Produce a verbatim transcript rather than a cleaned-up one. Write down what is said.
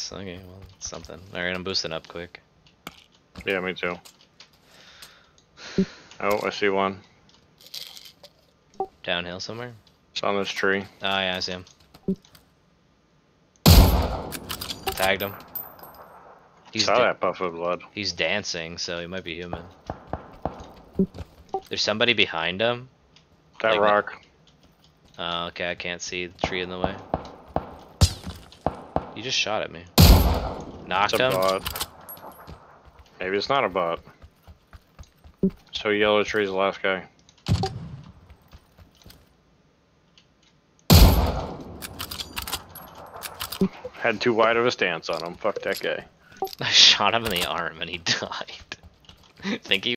shots. Okay, well, something. Alright, I'm boosting up quick. Yeah, me too. Oh, I see one. Downhill somewhere? It's on this tree. Oh, yeah, I see him. Tagged him. He's Saw that puff of blood. He's dancing, so he might be human. There's somebody behind him. That like rock. Oh, okay, I can't see the tree in the way. You just shot at me. Knocked It's a him. bot. Maybe it's not a bot. So yellow tree's the last guy. Had too wide of a stance on him. Fuck that guy. I shot him in the arm and he died. Think he